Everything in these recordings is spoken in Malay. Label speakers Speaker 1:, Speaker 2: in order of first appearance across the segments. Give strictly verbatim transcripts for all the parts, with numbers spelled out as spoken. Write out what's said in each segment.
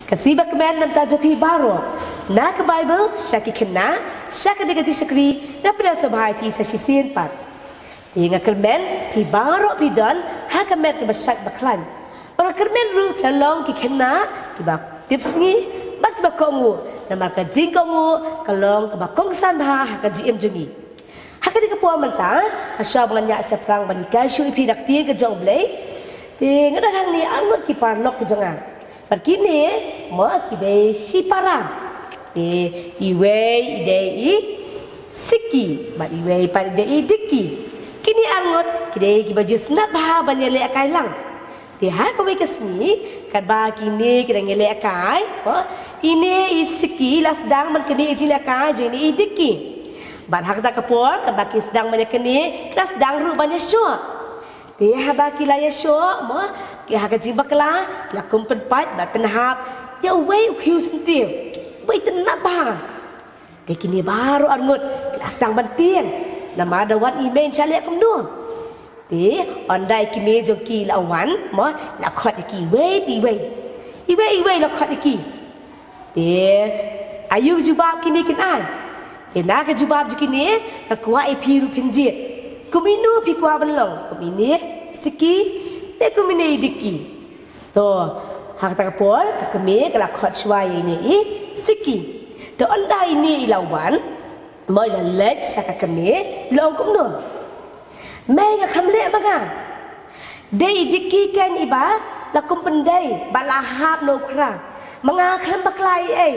Speaker 1: Kasi bakmen nanta jopi baro. Na ke Bible syaki kena, syaki degaji syakri, na pada sebai pi sasisin pat. Tinga kermen pi baro pi don, ha kemen ke basyak baklan. Orang kermen ru pelong ki kena, ki bak tipsni, bak bak kongu, na marka jing kongu, kalong ke bak kongsan bah ha ka jim jungi. Ha ka di kapua menta, ha sya banganya seprang bani kasyu ipi dak tie ke jong blei. Tinga datang ni anut ki parlok ke jonga. Perkini, mau kita si para, de iwe ide i siki, bat iwe pada ide i diki. Kini angot kita kita baju senat bah banyak lek akai lang. De ha kau ke sini, kat bah kini kita ngelek akai, oh ini i siki las dang man kini i lek akai, jadi i diki. Bat hak tak kapur, kat bah sedang banyak kini, las dang ru banyak syok. Dia habaki la yesho mo ke haga jimbakla la kumpen pat ba penhap ya wei ukiu sentir wei tenap ba ke kini baru armut kelas tang bantian nama ada wan email chale kumno ti ondai kini joki la wan mo la khot ki wei pi wei i wei wei la khot ki ti ayu jubab kini kinai ke na ke jubab jikini la kwa ipi ru pinjit kumino pi kwa belong kumine siki te kumine diki to hak tak por ka keme kala khot shwai ini i siki to anda ini ilawan moi la lech saka keme long kumno mai ga khamle baga dei diki kan iba la kum pendai balahap no kra manga kham baklai ai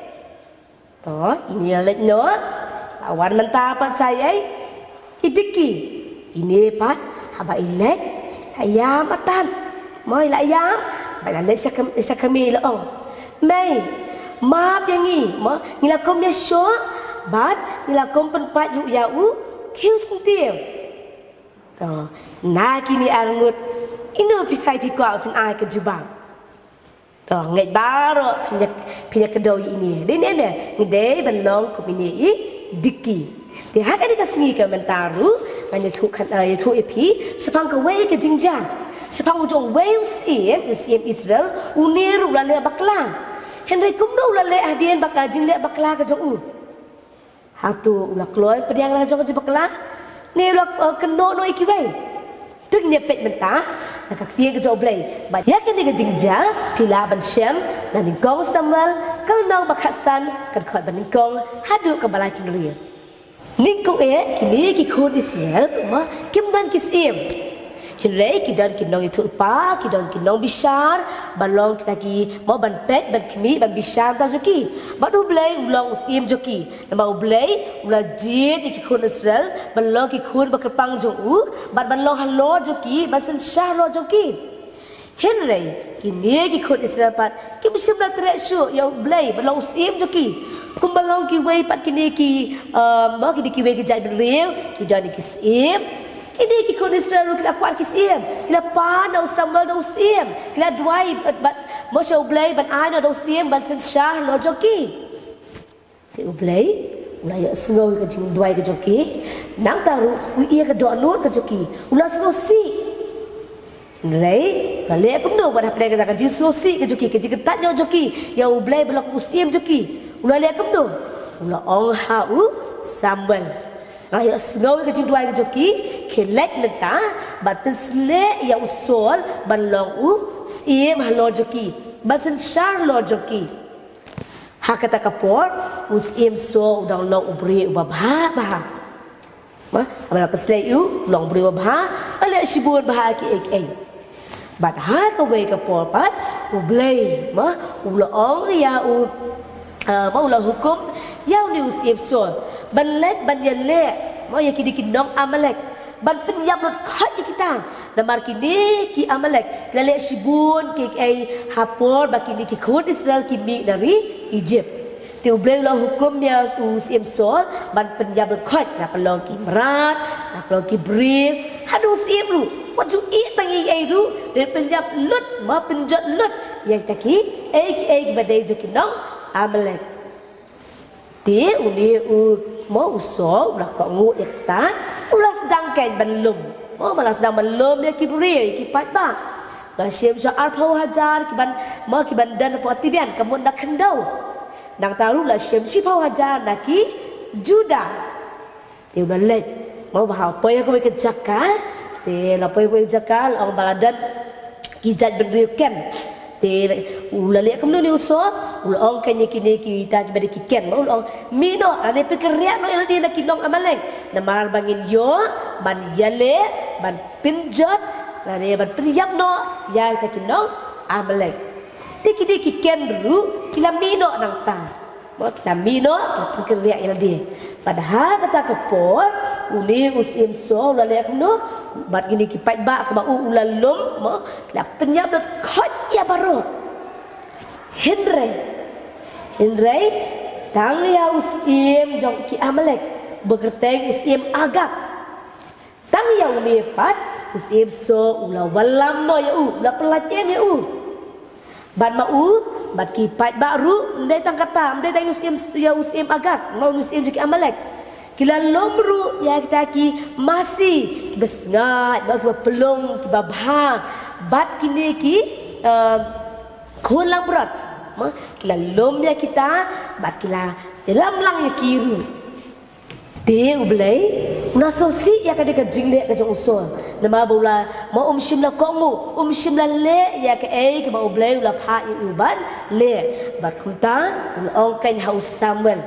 Speaker 1: to ini lech no awan menta pa sai idiki ini pat haba ilek ayam atan moi la ayam bala le sakam sakami laong mai map yang ni mo ngila kom ya syo bat ngila kom penpat yu yau kiu sentir to na kini arngut ino pisai pi kwa pen ai ke jubang to ngai baro pinyak pinyak kedoi ini dene ne ngede belong kom ini i diki dia hak ada kesini ke mentaru hanya tu kan ya tu epi sepang ke wei ke jingjang sepang ujung Wales em Museum Israel unir ulale bakla henry kumno ulale hadian bakla jingle bakla ke jong u hatu ulak loy pediang la jong ke bakla ne ulak keno no iki wei tu ne pet menta nak tie ke jong blai ba ya ke ke jingjang pila ban syam dan gong samuel kal nong bakhasan kan khot ban gong hadu ke balai kinria Ningkong e kini ki khod Israel ma kim dan kisim Hilai ki dan kinong itu pa ki dan kinong bishar balong kita ki mau ban pet ban kimi ban bishar ta joki badu blai ulong usim joki nama blai ula jid ki khod Israel balong ki khod bakrpang jong u ban balong halo joki basen shahro joki Henry kini ki khod Israel pat ki bisim la treshu ya blai balong usim joki kumbalong ki wei pat kini ki ma ki ki wei ki jai bereu ki dan ki sim kini ki kon Israel ki akwat ki sim ki pa no samuel no sim ki dwai bat moshe ublei ban ai no sim ban sen shah lo joki ki ublei ula ya sngo ki jing dwai ki joki nang taru u ia ka do lut ka joki ula so si Nrai, balik aku no pada pada kata kaji sosi ke joki ke jika tak jauh joki ya ublei belak usim joki ulah lihat kamu tu, ulah orang hau sambal. Ayat sengawi ke cinta ke joki, kelak neta, batu selek ya usul balong u sim halo joki, basen shar lo joki. Hak kata kapor, usim so udang long ubri ubah bah. Mah, abang peselek u long ubri ubah, alek sibur bah ki ek ek. Bat hak kau kapor pat ublei, mah ulah orang ya u maulah hukum yang diusip sol ban lek ban yelek mau ya kini kinong amalek ban penyam not khat kita namar kini ki amalek lelek sibun ki ai hapor bakini ki khod Israel ki mi dari Egypt tiu bela hukum ya usip sol ban penyam not khat nak long ki merat nak long ki bri hadu usip lu what you eat tangi ai lu dan penyam lut ma penjat lut yang taki ai ki ai badai jo kinong Amalek, dia uni u mau usol ulah kau ngut yakta, ulah sedang kain belum, mau malah sedang belum dia kibri kipat ba, la siam ja arpau hajar kiban ma kiban dan potibian kemun nak kendau nang taru la siam si pau hajar naki juda dia udah lek mau bahau poy ko ke jakal te la poy ko jakal ang badan kijat berikan te ula lek kemun ni usot ula ong kanye kini kita kibade kiken mau ong mino ane pikiriak no eldi nak kinong amaleng namar bangin yo ban yale ban pinjot nane ban priyak no ya ta kinong amaleng diki diki ken dulu kila mino nang ta mo kita mino pikiriak eldi padahal kata kepor uli usim so ula lek no bat gini kipai ba ke ba ula lum mo la penyap dot khot ya barot Henry Henry tang ya usim jong ki amalek bekerteng usim agak tang ya uli pat usim so ula walam no ya u ula pelajem ya u ban ma u bat ki pat baru ndai tang kata ndai tang usim ya usim agak mau usim ki amalek kila lomru ya kita ki masih besngat bagi pelong ki babha bat kini ki kulang berat kila lom ya kita bat kila dalam lang ya kiru dia ublai una sosi ya kadek jingle ka jong usul nama bola ma um shimla kongu um shimla le ya ke ai ke ba ublai ula pha i uban le bat kunta ong kan haus Samuel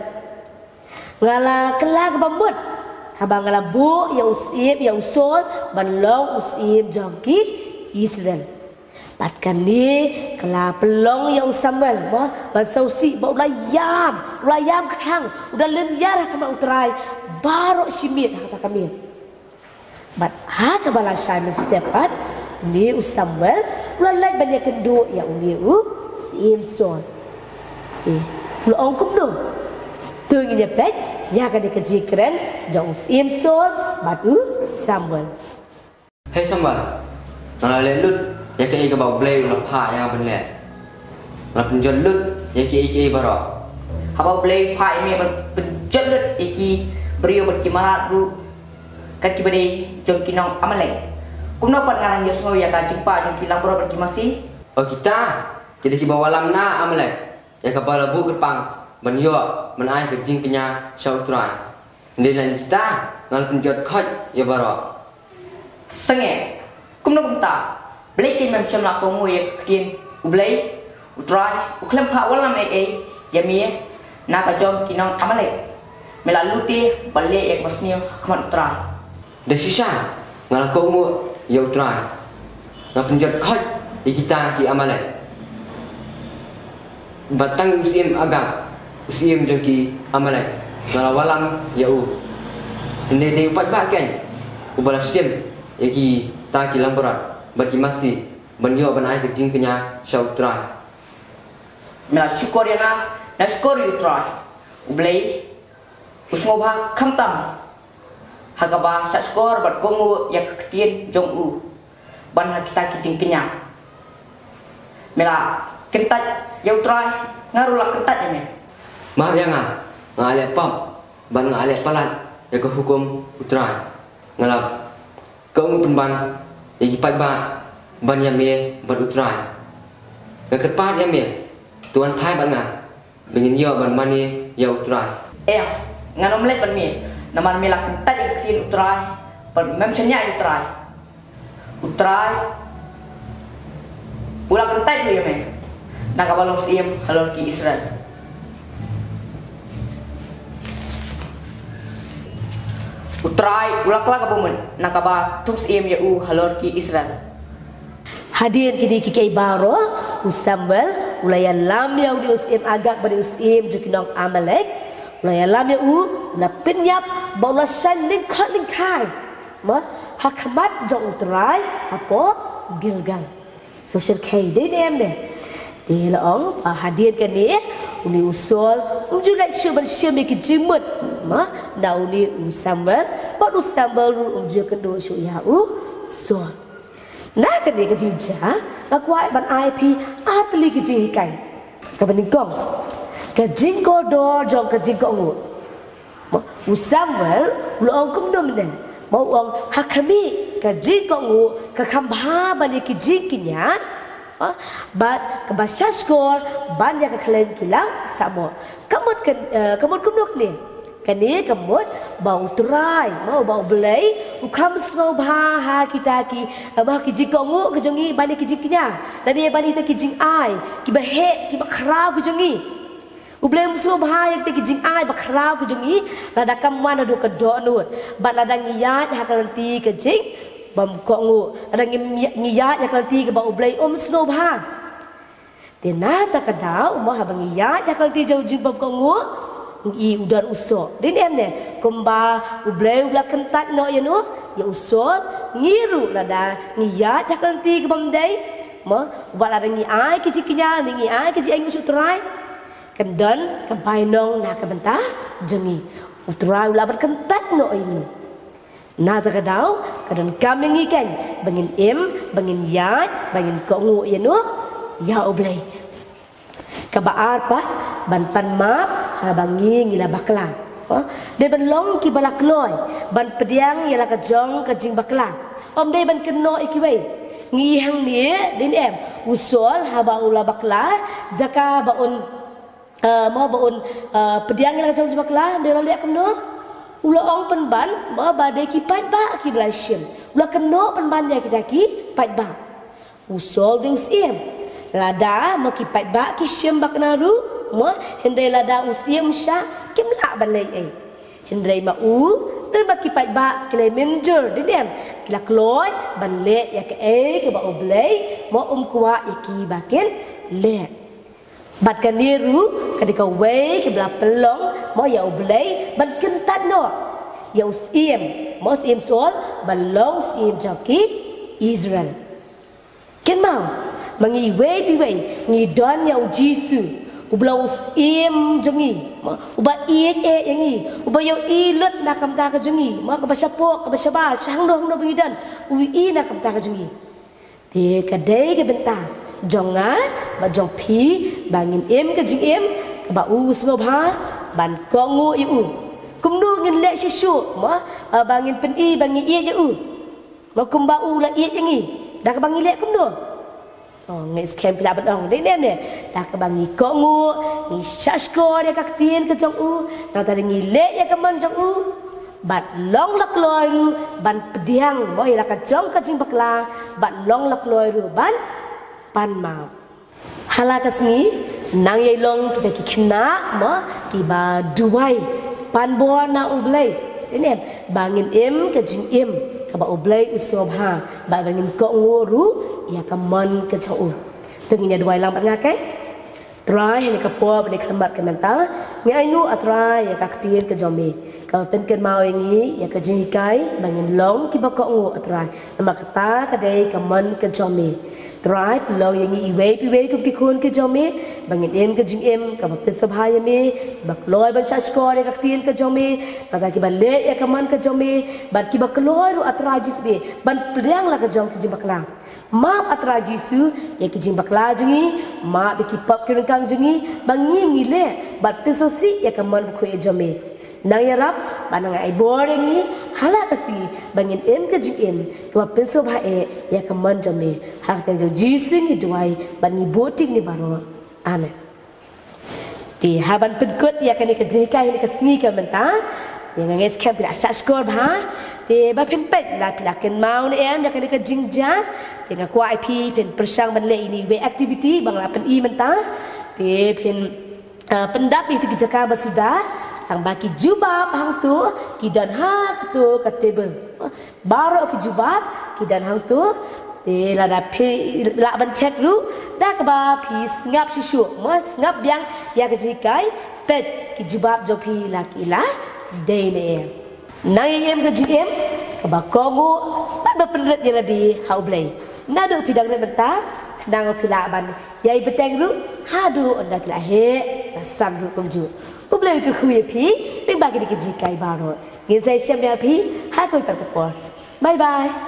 Speaker 1: ngala kelak bambut habang ngala bu ya usim ya usul ban long usim jongki Israel patkan ni kala pelong ya Samuel mo ban sausi ba ulayam ulayam ketang udah len yarah kama utrai baru simit kata kami bat ha ka bala Simon stepat ni Samuel ulalai banyak kedua ya uni u Simson eh ulong kumno tunggu dia pet ya kan dia kerja keren jauh Simson batu Samuel
Speaker 2: hey Samuel nang lelut ya ke ke bau blay la pha yang ben le la penjol lut ya ke ke baro
Speaker 3: habau blay pha ini penjol lut iki brio berkimarat ru kat kibade jong kinong amalek kumno pat ngarang yosmo ya ka jingpa jong kilang bro berkimasi
Speaker 2: oh kita kita ki bawalam na amalek ya ka bala bu gepang menyo menai ke jing kenya sautrai ndelan kita ngal penjot khot ya baro
Speaker 3: senge kumno kumta blay kin mem shamla ko ngoy kin ublay utrai uklem pha walam e e yami na ka jom kinong amalek melaluti balle ek basnio khaman utrai
Speaker 2: desisa ngal ko ngo ya utrai ngal penjot khot kita ki amalek batang usim agam usim jengki amalek ngalawalam ya u ini ni upat bakan ubala sim yaki ta ki lamberat bagi masih benyo banai ke jing kenya sautrai
Speaker 3: mela syukur ya na na syukur utrai ublay usmo ba khamtam hagaba sa skor bat kongu ya ketien jong u ban ha kita ki jing kenya mela kentat ya utrai ngarulak kentat ya me
Speaker 2: maaf ya nga ngale pam ban ngale palat ya ke hukum utrai ngalap kau penban ya kipat ba ban ya me ban utrai ke kepat ya me tuan thai ban nga bengin yo ban mani ya utrai
Speaker 3: eh nganom let ban me naman melak kentat ya ketien utrai ban mem senya utrai utrai ulang kentat ya me nakabalong sim halor ki Israel utrai ulaklah kabumun nakaba tus im ya u halor ki Israel
Speaker 1: hadir kini kiki baro Samuel ulayan lam ya u usim agak beri usim jukinong amalek ulayan lam ya u na penyap baula san lingkot lingkai ma hakamat jong utrai apo Gilgal social kay de dem de dia laong hadir kini uni usul umjulat syubar syumi ki jimut ma na uni Samuel ba Samuel umju kedua syu ya u sol na kini ke jinja aku ai ban I P atli ki jinkai ka baningkong ka jingko do jong ka jingko ngu ma Samuel laong kum dom ne mau ong hakami kajing kok ngu ke kambha bani kijing kinya bat ke basya skor ban ya ke kelen kilang samo kamut ke kamut kumnuk ni kani kamut bau trai mau bau belai ukam semua bah kita ki bah kijing kok ngu ke jongi bani kijing kinya dan dia bani ta kijing ai ki bahe ki bakrau ke jongi Ublem semua bahaya kita kijing ai bakrau ke jongi lada kaman adu ke do nut bat lada ngiyat ha kalanti kijing bam kok ngu lada ngiyat ya kalanti ke ba ublei om semua bah dena ta kadau mo ha ngiyat ya kalanti jau jing bam kok ngu i udan usok din em ne kumba ublei ubla kentat no ya no ya usok ngiru lada ngiyat ya kalanti ke bam dai mo bat lada ngi ai kijing kinya ngi ai kijing ai usuk trai Kendon kampai nong nak kebentah jengi utrai ulah berkentat no ini na terkadau kadang kami ngikan bangin em bangin yat bangin kongu ya no ya oblay kabaar pa ban pan map ha bangi ngila bakla de ban long ki balak loy ban pediang yala ka jong ka jing bakla om de ban keno ikiwei ngi hang ni din em usol ha ba ulah bakla jaka baun Uh, mau baun uh, pediang yang jauh jebak lah dia lihat kemno ulah ong penban mau badai kipat ba ki belasim ulah keno penban dia kita ki pat ba usol dia usiem lada mau kipat ba ki sim bak naru mau hendai lada usiem sya kimla banai ai hendai ma u dan bak kipat ba kile menjer dia dem kila kloy ban le ya ke ai ke ba oblei mau um kuwa iki bakin le Bat kaniru kadika wei ke belah pelong mau ya oblei ban kentat no ya usiem mau usiem sol balong usiem joki Israel ken mau mangi wei bi wei ngi don ya ujisu ubla usiem jongi uba iek e yangi uba yo ilut nakam ta ka jongi ma ka basapo ka basaba sang do no bidan ui i nakam ta ka jongi te kadai ke bentang jonga ba jong pi bangin em ke jing em ke ba u sngob ha ban kongu iu kum nu ngin le sisu ma bangin pen i bangin i je u ma kum ba u la i yangi dah ke bangin le kum nu oh ngai scam pila badong dei nem ne dah ke bangin kongu ni sasko dia ka tien ke jong u na ta ngi le ya ke man jong u bat long lak loi ru ban pediang mo ila ka jong ka jing bakla bat long lak loi ru ban pan mau halakas ni nang yai long kita ki kena mo ki ba duai pan bo na ublei ini bangin em ke jing em ka ba ublei usob ha ba bangin ko ngoru ya ka mon ke chau tenginya duai lang ngakai try ni ka po ba ni klembat ke menta ngai nu atrai ya ka tien ke jomi ka pen ken mau ini ya ka jing kai bangin long ki ba ko ngo atrai nama kata ka dei ka mon ke jomi Try belau yang ini iwei piwei ke kikun ke jome bangin em ke jing em ke bapin sabhaya me bakloi ban shashkor ya kaktin ke jome pada ki bale ya kaman ke jome ban ki bakloi ru atrajis be ban pediang la ke jong ke jing bakla ma atrajisu ya ke jing bakla jungi ma be ki pap ke rengkang jungi bangi ngile ban pesosi ya kaman ku e jome nang yarap banang ai bor yangi hala kasi bangin em ke jing em dua penso ba e ya kaman jame hak tang jisu ni duai bani boting ni baro amen ti haban penkut ya kani ke jika ni ke sini ke menta yang nges camp bila sat skor ba ti ba pempet la pila ken mau ni em ya kani ke jingja ti ngaku I P pen persang ban le ini we activity bang la pen i menta ti pen pendap itu kijaka basuda tang baki jubab hang tu kidan ha tu ke table baru ke jubab kidan hang tu de la da pe la ban check ru da ka ba pi ngap sisu mas ngap yang ya ke jikai pet ki jubab jo pi la ki la de ne nang em ke jim ka ba kongo ba ba penret ya la di hau blai na do pi dang ne benta nang pi la ban yai beteng ru ha du onda ki la he la sam ru kum ju Ublei ke kuye pi, ni bagi di kejikai baru. Gin saya siap dia pi, hai koi per pepor. Bye bye.